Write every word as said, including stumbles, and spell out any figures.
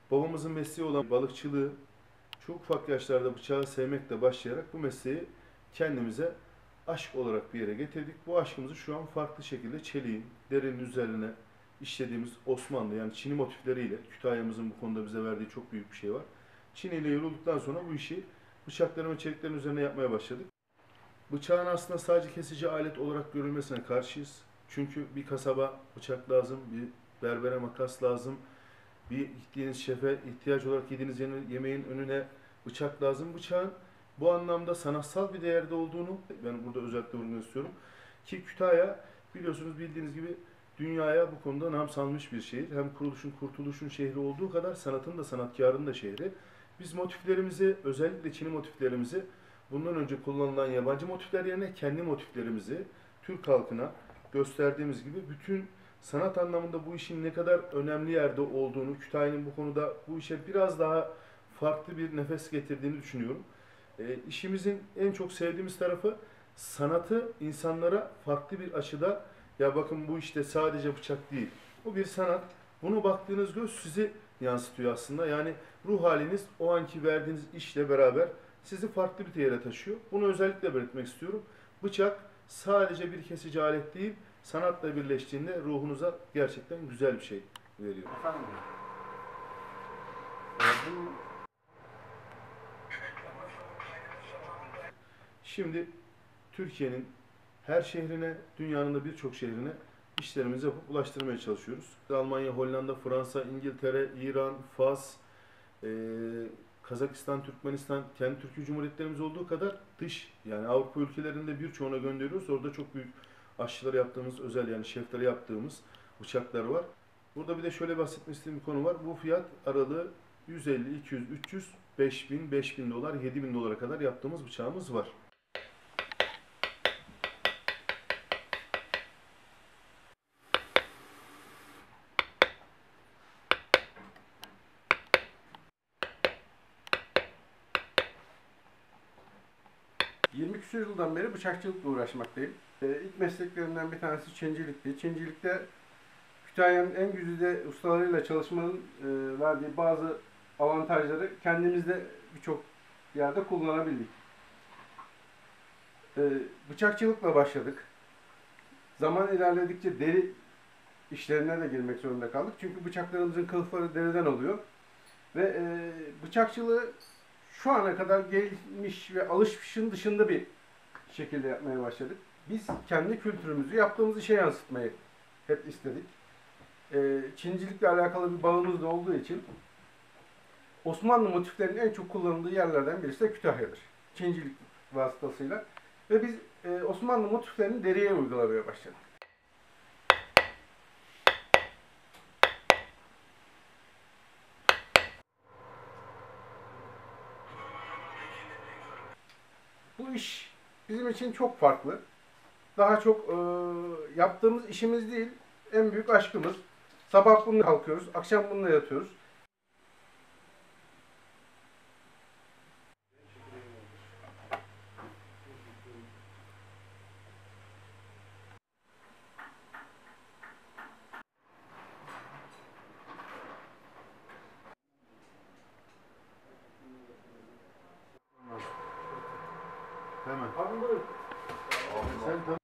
Babamızın mesleği olan balıkçılığı çok ufak yaşlarda bıçağı sevmekle başlayarak bu mesleği kendimize aşk olarak bir yere getirdik. Bu aşkımızı şu an farklı şekilde çeliğin, derinin üzerine işlediğimiz Osmanlı yani Çini motifleriyle Kütahya'mızın bu konuda bize verdiği çok büyük bir şey var. Çini ile yorulduktan sonra bu işi bıçakların ve çeliklerin üzerine yapmaya başladık. Bıçağın aslında sadece kesici alet olarak görülmesine karşıyız. Çünkü bir kasaba bıçak lazım, bir berbere makas lazım, bir gittiğiniz şefe ihtiyaç olarak yediğiniz yemeğin önüne bıçak lazım. Bıçağın bu anlamda sanatsal bir değerde olduğunu ben burada özellikle vurgulamak istiyorum. Ki Kütahya biliyorsunuz bildiğiniz gibi dünyaya bu konuda nam salmış bir şehir. Hem kuruluşun, kurtuluşun şehri olduğu kadar sanatın da sanatkarın da şehri. Biz motiflerimizi, özellikle Çin'i motiflerimizi bundan önce kullanılan yabancı motifler yerine kendi motiflerimizi Türk halkına gösterdiğimiz gibi bütün sanat anlamında bu işin ne kadar önemli yerde olduğunu, Kütahya'nın bu konuda bu işe biraz daha farklı bir nefes getirdiğini düşünüyorum. E, işimizin en çok sevdiğimiz tarafı sanatı insanlara farklı bir açıda ya bakın bu işte sadece bıçak değil. Bu bir sanat. Bunu baktığınız göz sizi yansıtıyor aslında. Yani ruh haliniz o anki verdiğiniz işle beraber sizi farklı bir yere taşıyor. Bunu özellikle belirtmek istiyorum. Bıçak sadece bir kesici alet değil, sanatla birleştiğinde ruhunuza gerçekten güzel bir şey veriyor. Efendim? Şimdi Türkiye'nin her şehrine, dünyanın da birçok şehrine işlerimizi yapıp ulaştırmaya çalışıyoruz. Almanya, Hollanda, Fransa, İngiltere, İran, Fas, e, Kazakistan, Türkmenistan, kendi Türkiye Cumhuriyetlerimiz olduğu kadar dış yani Avrupa ülkelerinde birçoğuna gönderiyoruz. Orada çok büyük aşçıları yaptığımız, özel yani şefleri yaptığımız bıçaklar var. Burada bir de şöyle bahsetmek istediğim bir konu var. Bu fiyat aralığı yüz elli, iki yüz, üç yüz, beş bin, beş bin dolar, yedi bin dolara kadar yaptığımız bıçağımız var. yirmi küsur yıldan beri bıçakçılıkla uğraşmaktayım. Ee, ilk mesleklerimden bir tanesi çincilikti. Çincilikte Kütahya'nın en güzide ustalarıyla çalışmanın e, verdiği bazı avantajları kendimizde birçok yerde kullanabildik. Ee, bıçakçılıkla başladık. Zaman ilerledikçe deri işlerine de girmek zorunda kaldık. Çünkü bıçaklarımızın kılıfları deriden oluyor. Ve e, bıçakçılığı şu ana kadar gelmiş ve alışmışın dışında bir şekilde yapmaya başladık. Biz kendi kültürümüzü yaptığımız işe yansıtmayı hep istedik. E, Çincilikle alakalı bir bağımız da olduğu için Osmanlı motiflerinin en çok kullanıldığı yerlerden birisi de Kütahya'dır. Çincilik vasıtasıyla. Ve biz e, Osmanlı motiflerini deriye uygulamaya başladık. Bu iş bizim için çok farklı. Daha çok e, yaptığımız işimiz değil, en büyük aşkımız. Sabah bununla kalkıyoruz, akşam bununla yatıyoruz. Hemen. Abi buyurun. Sen tamam.